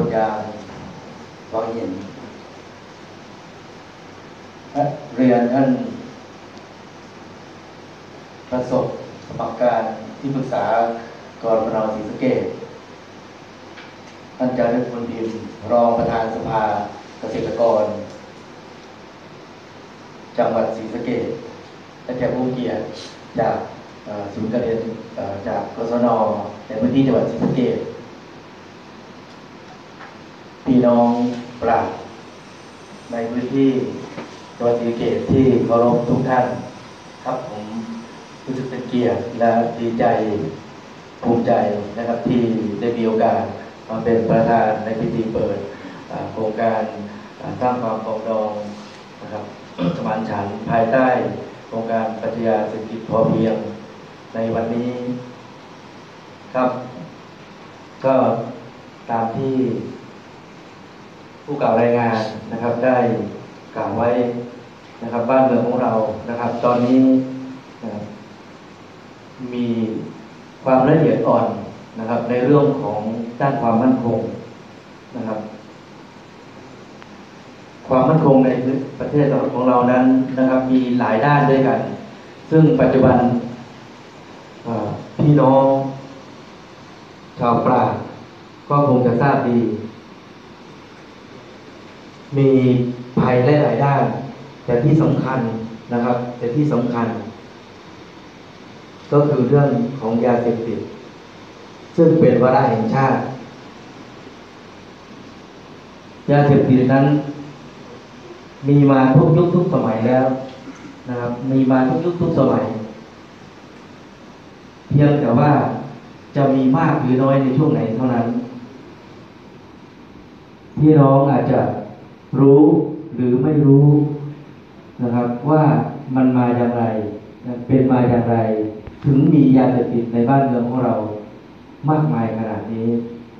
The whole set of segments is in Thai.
ยางวังหินเรียนท่านประสบสมัครการที่ปรึกษากรมน.ศรีสะเกษท่านจารึกบุญพิมพ์รองประธานสภาเกษตรกรจังหวัดศรีสะเกษและแขกผู้เกียรติจากศูนย์การเรียนจากกศน.ในพื้นที่จังหวัดศรีสะเกษพี่น้องปราชญ์ในพื้นที่จังหวัดศรีสะเกษที่เคารพทุกท่านครับผมรู้สึกเป็นเกียรติและดีใจภูมิใจนะครับที่ได้มีโอกาสมาเป็นประธานในพิธีเปิดโครงการสร้างความปรองดองนะครับสมานฉันท์ภายใต้โครงการปรัชญาเศรษฐกิจพอเพียงในวันนี้ครับก็ตามที่ผู้กล่าวรายงานนะครับได้กล่าวไว้นะครับบ้านเมืองของเรานะครับตอนนี้มีความละเอียดอ่อนนะครับในเรื่องของด้านความมั่นคงนะครับความมั่นคงในประเทศของเรานั้นนะครับมีหลายด้านด้วยกันซึ่งปัจจุบันพี่น้องชาวปราชญ์ก็คงจะทราบดีมีภัยหลายด้านแต่ที่สำคัญนะครับแต่ที่สำคัญก็คือเรื่องของยาเสพติดซึ่งเป็นวาระแห่งชาติยาเสพติดนั้นมีมาทุกยุคทุกสมัยแล้วนะครับมีมาทุกยุคทุกสมัยเพียงแต่ว่าจะมีมากหรือน้อยในช่วงไหนเท่านั้นพี่น้องอาจจะรู้หรือไม่รู้นะครับว่ามันมาอย่างไรเป็นมาอย่างไรถึงมียาเสพติดในบ้านเมืองของเรามากมายขนาดนี้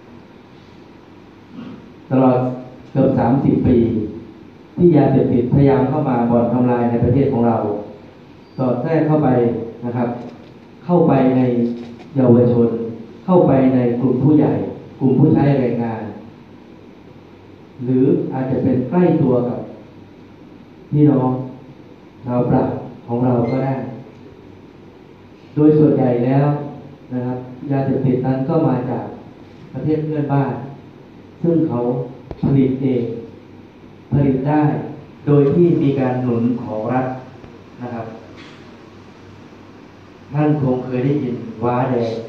ตลอดเกือบ30 ปีที่ยาเสพติดพยายามเข้ามาบ่อนทำลายในประเทศของเราสอดแทรกเข้าไปนะครับเข้าไปในเยาวชนเข้าไปในกลุ่มผู้ใหญ่กลุ่มผู้ใช้แรงงานหรืออาจจะเป็นใกล้ตัวกับพี่น้องชาวปราชญ์ของเราก็ได้โดยส่วนใหญ่แล้วนะครับยาเสพติดนั้นก็มาจากประเทศเพื่อนบ้านซึ่งเขาผลิตเองผลิตได้โดยที่มีการหนุนของรัฐนะครับท่านคงเคยได้ยินว้าแดง